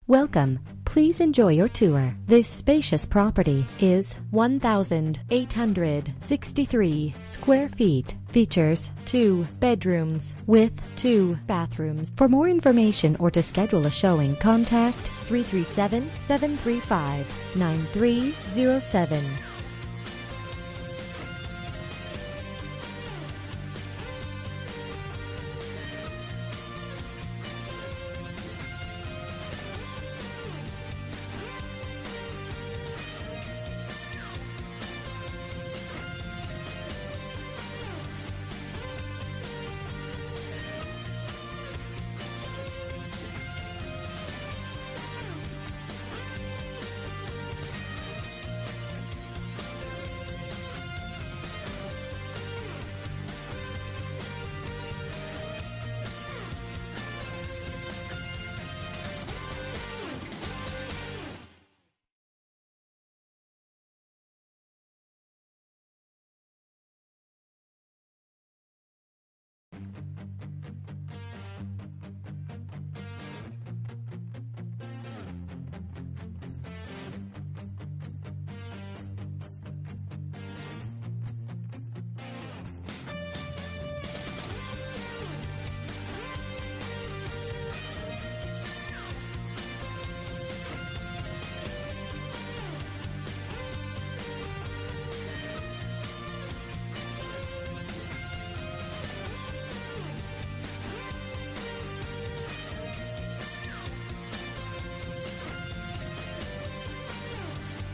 Welcome. Please enjoy your tour. This spacious property is 1,863 square feet. Features 2 bedrooms with 2 bathrooms. For more information or to schedule a showing, contact 337-735-9307.